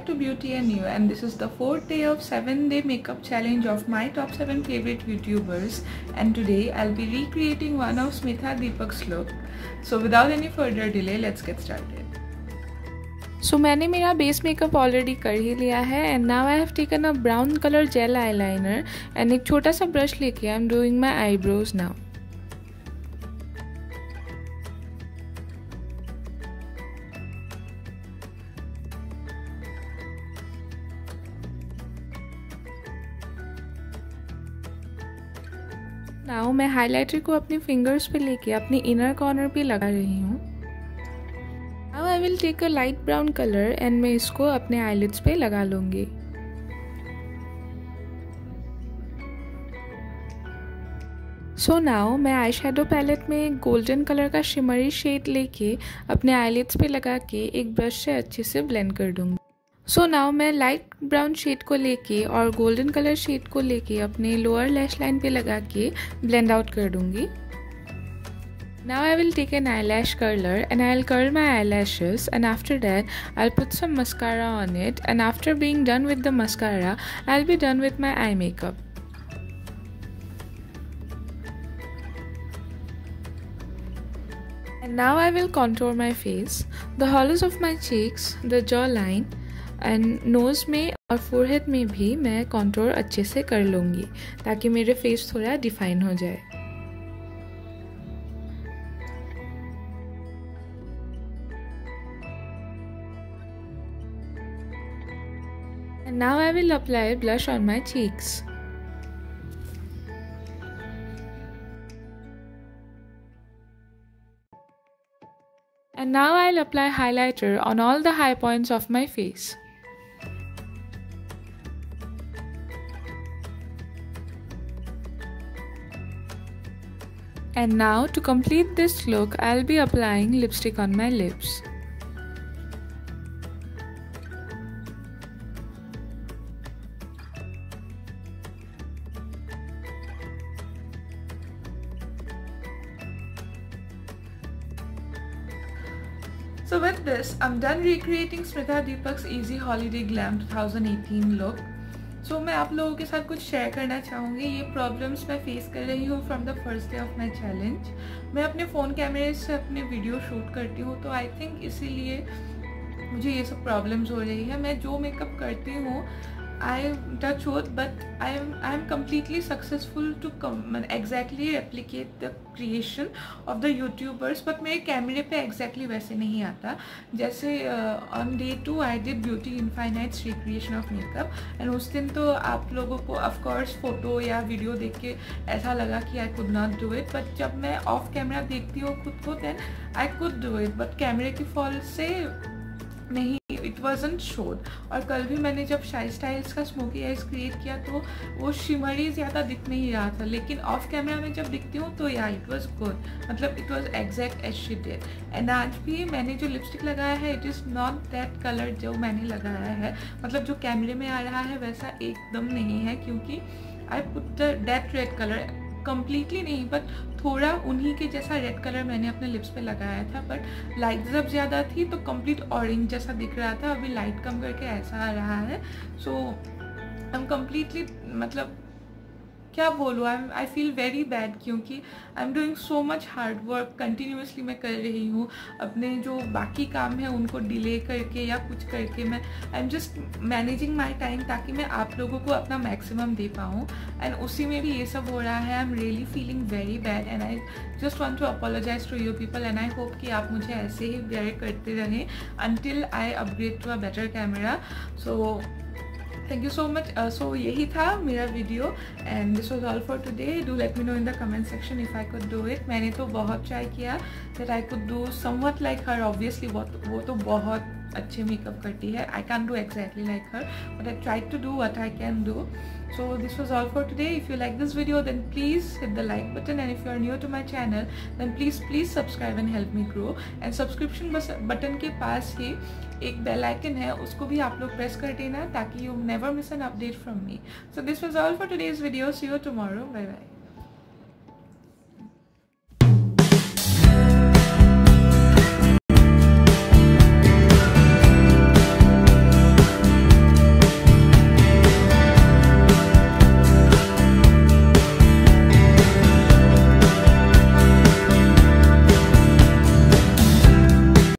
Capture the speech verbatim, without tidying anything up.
to Beauty and You, and this is the fourth day of seven day makeup challenge of my top seven favorite YouTubers, and today I'll be recreating one of Smitha Deepak's look. So without any further delay, let's get started. So मैंने मेरा base makeup already कर ही लिया है and now I have taken a brown colour gel eyeliner and एक छोटा सा brush लेके I am doing my eyebrows now. Now मैं हाइलाइटर को अपने फिंगर्स पे लेके अपने इनर कॉर्नर पे लगा रही हूँ. Now I will take a light brown colour and मैं इसको अपने आईलिड्स पे लगा लूँगी. सो नाउ मैं आई शेडो पैलेट में गोल्डन कलर का शिमरी शेड लेके अपने आईलिड्स पे लगा के एक ब्रश से अच्छे से ब्लेंड कर दूँगी. सो so नाउ मैं लाइट ब्राउन शेड को लेके और गोल्डन कलर शेड को लेके अपने लोअर लैश लाइन पे लगा के ब्लेंड आउट कर दूंगी. Now I will take an eyelash curler and I will curl my eyelashes and after that I will put some mascara on it and after being done with the mascara I will be done with my eye makeup. And now I will contour my face, the hollows of my cheeks, the jawline and nose में और forehead में भी मैं contour अच्छे से कर लूँगी ताकि मेरे फेस थोड़ा डिफाइन हो जाए. And now I will apply blush on my cheeks. And now I'll apply highlighter on all the high points of my face. And now to complete this look, I'll be applying lipstick on my lips. So with this, I'm done recreating Smitha Deepak's Easy Holiday Glam twenty eighteen look. So मैं आप लोगों के साथ कुछ share करना चाहूँगी. ये problems मैं फेस कर रही हूँ from the first day of my challenge. मैं अपने फ़ोन कैमरे से अपने वीडियो शूट करती हूँ, तो आई थिंक इसीलिए मुझे ये सब प्रॉब्लम्स हो रही है. मैं जो मेकअप करती हूँ I touch wood, but I am I am completely successful to come exactly replicate the creation of the YouTubers, but मेरे कैमरे पे exactly वैसे नहीं आता. जैसे uh, on day two I did Beauty Infinite's recreation of makeup, and उस दिन तो आप लोगों को of course फोटो या वीडियो देख के ऐसा लगा कि I could not do it, but जब मैं ऑफ कैमरा देखती हूँ खुद को then I could do it, but कैमरे की फॉल से नहीं, इट वॉजंट शोड. और कल भी मैंने जब शाई स्टाइल्स का स्मोकी आइज क्रिएट किया तो वो शिमरी ज़्यादा दिख नहीं रहा था, लेकिन ऑफ कैमरा में जब दिखती हूँ तो या इट वॉज गुड, मतलब it was exact as she did. And आज भी मैंने जो लिपस्टिक लगाया है it is not that colour जो मैंने लगाया है, मतलब जो कैमरे में आ रहा है वैसा एकदम नहीं है, क्योंकि I put the that red colour completely नहीं, बट थोड़ा उन्हीं के जैसा रेड कलर मैंने अपने लिप्स पे लगाया था, बट लाइट जब ज़्यादा थी तो कंप्लीट ऑरेंज जैसा दिख रहा था. अभी लाइट कम करके ऐसा आ रहा है. सो आई एम कम्प्लीटली, मतलब क्या बोलूँ, I am I feel very bad, क्योंकि I am doing so much hard work continuously. मैं कर रही हूँ अपने जो बाकी काम है उनको डिले करके या कुछ करके. मैं I am just managing my time ताकि मैं आप लोगों को अपना मैक्सिमम दे पाऊँ, एंड उसी में भी ये सब हो रहा है. I am really feeling very bad and I just want to apologise to you people, and I hope कि आप मुझे ऐसे ही बेयर करते रहें until I upgrade to a better camera. So thank you so much. Uh, so यही था मेरा video and this was all for today. Do let me know in the comment section if I could do it. मैंने तो बहुत try किया that I could do somewhat like her. Obviously वो तो वो तो बहुत अच्छे मेकअप करती है. I can't do exactly like her, but I tried to do what I can do. So this was all for today. If you like this video, then please hit the like button, and if you are new to my channel, then please please subscribe and help me grow. And subscription button के पास ही एक bell icon है, उसको भी आप लोग press कर देना ताकि you never miss an update from me. So this was all for today's video. See you tomorrow. Bye bye.